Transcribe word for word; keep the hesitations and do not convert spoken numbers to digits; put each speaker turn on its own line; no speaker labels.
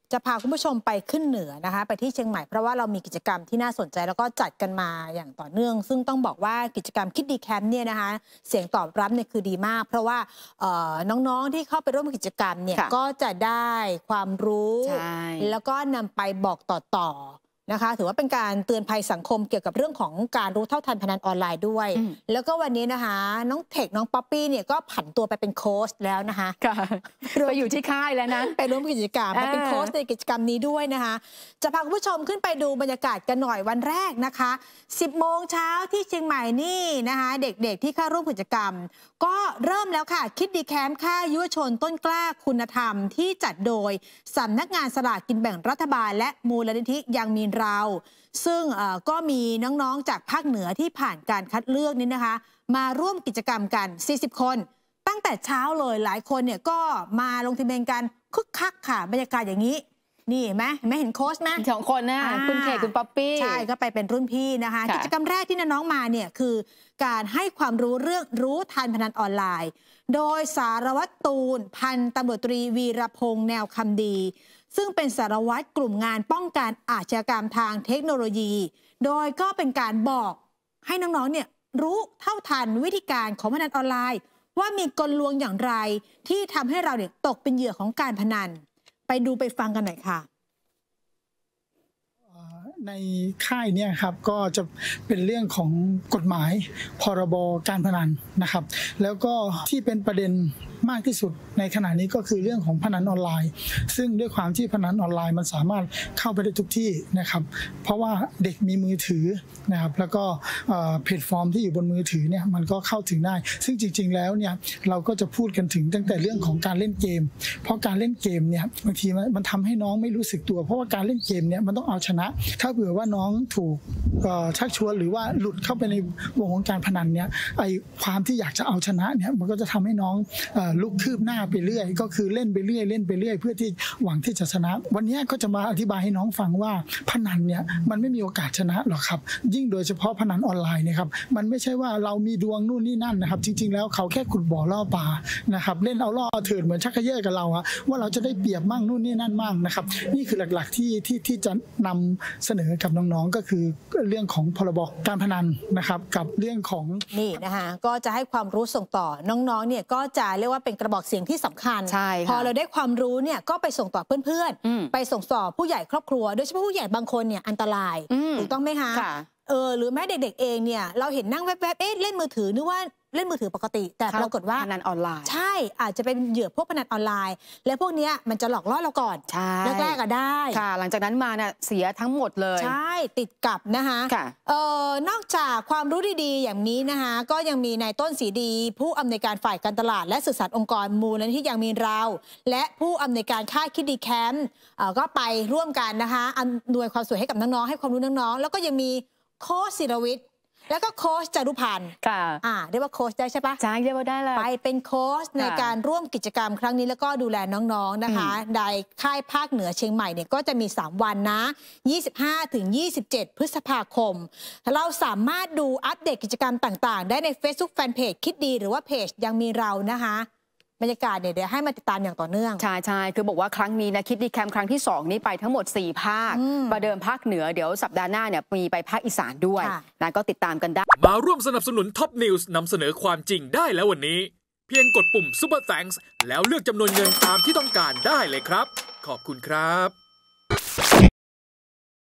จะพาคุณผู้ชมไปขึ้นเหนือนะคะไปที่เชียงใหม่เพราะว่าเรามีกิจกรรมที่น่าสนใจแล้วก็จัดกันมาอย่างต่อเนื่องซึ่งต้องบอกว่ากิจกรรมคิดดีแคมป์เนี่ยนะคะเสียงตอบรับเนี่ยคือดีมากเพราะว่าน้องๆที่เข้าไปร่วมกิจกรรมเนี่ยก็จะได้ความรู้แล้วก็นำไปบอกต่อนะคะถือว่าเป็นการเตือนภัยสังคมเกี่ยวกับเรื่องของการรู้เท่าทันพนันออนไลน์ด้วยแล้วก็วันนี้นะคะน้องเทคน้องป๊อปปี้เนี่ยก็ผันตัวไปเป็นโค้ชแล้วนะคะ
ไปอยู่ที่ค่ายแล้วนะ
ไปร่วมกิจกรรมมาเป็นโค้ชในกิจกรรมนี้ด้วยนะคะจะพาคุณผู้ชมขึ้นไปดูบรรยากาศกันหน่อยวันแรกนะคะสิบโมงเช้าที่เชียงใหม่นี่นะคะเด็กๆที่เข้าร่วมกิจกรรมก็เริ่มแล้วค่ะคิดดีแคมป์ค่ายยุวชนต้นกล้าคุณธรรมที่จัดโดยสำนักงานสลากกินแบ่งรัฐบาลและมูลนิธิยังมีเราซึ่งก็มีน้องๆจากภาคเหนือที่ผ่านการคัดเลือกนี้นะคะมาร่วมกิจกรรมกันสี่สิบคนตั้งแต่เช้าเลยหลายคนเนี่ยก็มาลงทะเบียนกันคึกคักค่ะบรรยากาศอย่างนี้นี่เห็นไหมเห็นไหมเห็นโค้ชไหม
สองคนนะคุณเขตคุณป๊อปปี้
ใช่ก็ไปเป็นรุ่นพี่นะคะกิจกรรมแรกที่น้องๆมาเนี่ยคือการให้ความรู้เรื่องรู้ทันพนันออนไลน์โดยสารวัตรตูนพันตำรวจตรีวีรพงษ์แนวคำดีซึ่งเป็นสารวัตรกลุ่มงานป้องกันอาชญากรรมทางเทคโนโลยีโดยก็เป็นการบอกให้น้องๆเนี่ยรู้เท่าทันวิธีการของพนันออนไลน์ว่ามีกลลวงอย่างไรที่ทำให้เราเนี่ยตกเป็นเหยื่อของการพนันไปดูไปฟังกันหน่อยค่ะ
ในค่ายเนี่ยครับก็จะเป็นเรื่องของกฎหมายพรบการพนันนะครับแล้วก็ที่เป็นประเด็นมากที่สุดในขณะนี้ก็คือเรื่องของพนันออนไลน์ซึ่งด้วยความที่พนันออนไลน์มันสามารถเข้าไปได้ทุกที่นะครับเพราะว่าเด็กมีมือถือนะครับแล้วก็แพลตฟอร์มที่อยู่บนมือถือเนี่ยมันก็เข้าถึงได้ซึ่งจริงๆแล้วเนี่ยเราก็จะพูดกันถึงตั้งแต่เรื่องของการเล่นเกมเพราะการเล่นเกมเนี่ยบางทีมันทำให้น้องไม่รู้สึกตัวเพราะว่าการเล่นเกมเนี่ยมันต้องเอาชนะถ้าเผื่อว่าน้องถูกชักชวนหรือว่าหลุดเข้าไปในวงของการพนันเนี่ยไอความที่อยากจะเอาชนะเนี่ยมันก็จะทำให้น้องลุกคืบหน้าไปเรื่อยก็คือเล่นไปเรื่อยเล่นไปเรื่อยเพื่อที่หวังที่จะชนะวันนี้ก็จะมาอธิบายให้น้องฟังว่าพนันเนี่ยมันไม่มีโอกาสชนะหรอกครับยิ่งโดยเฉพาะพนันออนไลน์นะครับมันไม่ใช่ว่าเรามีดวงนู่นนี่นั่นนะครับจริงๆแล้วเขาแค่ขุดบ่อล่อปลานะครับเล่นเอาล่อเถิดเหมือนชักกระเยอะกับเราอะว่าเราจะได้เปรียบมั่งนู่นนี่นั่นมั่งนะครับนี่คือหลักๆที่ที่ที่จะนำเสนอกับน้องๆก็คือเรื่องของพรบการพนันนะครับกับเรื่องของ
นี่นะคะก็จะให้ความรู้ส่งต่อน้องๆเนี่ยก็จะเรียกว่าเป็นกระบอกเสียงที่สำคัญพอเราได้ความรู้เนี่ยก็ไปส่งต่อเพื่อนๆไปส่งต่อผู้ใหญ่ครอบครัวโดยเฉพาะผู้ใหญ่บางคนเนี่ยอันตรายถูกต้องไหมคะเออหรือแม้เด็กๆเองเนี่ยเราเห็นนั่งแวบๆเอ๊ะเล่นมือถือนึกว่าเล่นมือถือปกติแต่ปรากฏว่า
พนันออนไลน์
ใช่อาจจะเป็นเหยื่อพวกพนันออนไลน์และพวกนี้มันจะหลอกล่อเราก่อนแรกๆก็ได้
ค่ะหลังจากนั้นมาเนี่ยเสียทั้งหมดเลย
ใช่ติดกับนะคะเออนอกจากความรู้ดีๆอย่างนี้นะคะก็ยังมีนายต้นศรีดีผู้อำนวยการฝ่ายการตลาดและสื่อสารองค์กรมูลนิธิยังมีเราและผู้อำนวยการค่ายคิดดีแคมป์ก็ไปร่วมกันนะคะอำนวยความสวยให้กับน้องๆให้ความรู้น้องๆแล้วก็ยังมีโค้ชศิรวิทย์แล้วก็โค้ชจารุพันธ์
ค่ะ
อ่าเรียกว่าโค้ชได้ใช่ปะ
ใช่เรียกว่าได้แล้ว
ไปเป็นโค้ชในการร่วมกิจกรรมครั้งนี้แล้วก็ดูแลน้องๆนะคะในค่ายภาคเหนือเชียงใหม่เนี่ยก็จะมีสามวันนะ ยี่สิบห้าถึงยี่สิบเจ็ด พฤษภาคมเราสามารถดูอัปเดตกิจกรรมต่างๆได้ใน Facebook Fanpage คิดดีหรือว่าเพจยังมีเรานะคะบรรยากาศเนี่ยเดี๋ยวให้มาติดตามอย่างต่อเนื่อง
ใช่ใช่คือบอกว่าครั้งนี้นะคิดดีแคมป์ครั้งที่สองนี้ไปทั้งหมดสี่ภาคประเดิมภาคเหนือเดี๋ยวสัปดาห์หน้าเนี่ยมีไปภาคอีสานด้วยนะก็ติดตามกันได้
มาร่วมสนับสนุนท็อปนิวส์นำเสนอความจริงได้แล้ววันนี้เพียงกดปุ่ม Super Thanks แล้วเลือกจำนวนเงินตามที่ต้องการได้เลยครับขอบคุณครับ